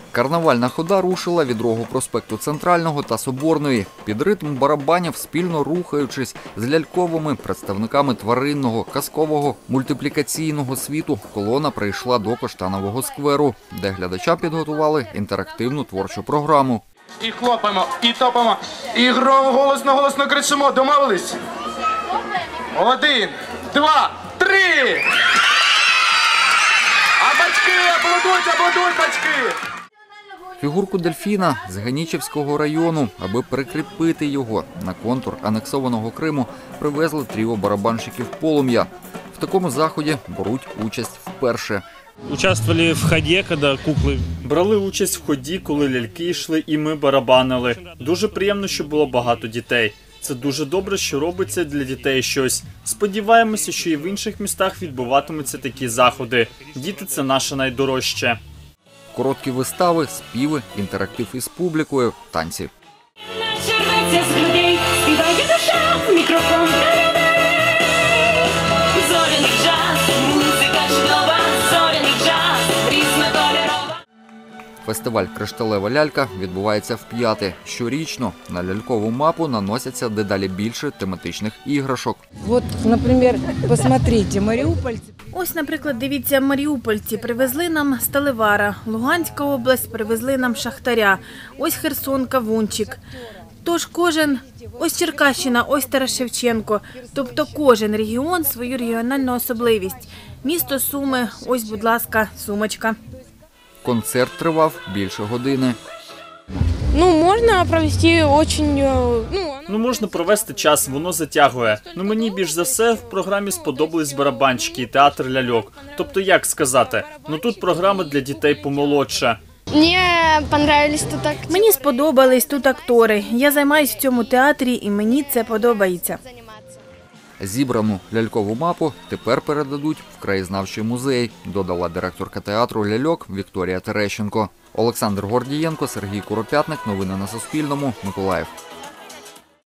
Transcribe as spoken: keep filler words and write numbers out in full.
Карнавальна хода рушила від Рогу проспекту Центрального та Соборної. Під ритм барабанів, спільно рухаючись з ляльковими представниками тваринного, казкового, мультиплікаційного світу, колона прийшла до Коштанового скверу, де глядачам підготували інтерактивну творчу програму. І хлопаємо, і топаємо, і голосно-голосно кричимо. Домовились? Один, два, три! А батьки, аплодують, аплодують батьки! Фігурку дельфіна з Генічевського району, аби прикріпити його на контур анексованого Криму, привезли тріо барабанщиків «Полум'я». В такому заході беруть участь вперше. Участвували в ході, коли кукли. Брали участь в ході, коли ляльки йшли і ми барабанили. Дуже приємно, що було багато дітей. Це дуже добре, що робиться для дітей щось. Сподіваємося, що і в інших містах відбуватимуться такі заходи. Діти – це наше найдорожче. Короткі вистави, співи, інтерактив із публікою, танці. Фестиваль «Кришталева лялька» відбувається вп'яте. Щорічно на лялькову мапу наносяться дедалі більше тематичних іграшок. От, наприклад, посмотрите, маріупольці. Ось, наприклад, дивіться, маріупольці привезли нам сталевара, Луганська область привезли нам шахтаря, ось Херсон – кавунчик. Тож кожен, ось Черкащина, ось Тарас Шевченко, тобто кожен регіон свою регіональну особливість. Місто Суми, ось, будь ласка, сумочка. Концерт тривав більше години. Ну, можна провести очень, ну, Ну, можна провести час, воно затягує. Ну, мені більш за все в програмі сподобались барабанщики і театр ляльок. Тобто, як сказати, ну тут програма для дітей помолодше. мені понравились тут так. Мені сподобались тут актори. Я займаюся в цьому театрі і мені це подобається. Зібрану лялькову мапу тепер передадуть в краєзнавчий музей, додала директорка театру ляльок Вікторія Терещенко. Олександр Гордієнко, Сергій Куропятник. Новини на Суспільному. Миколаїв.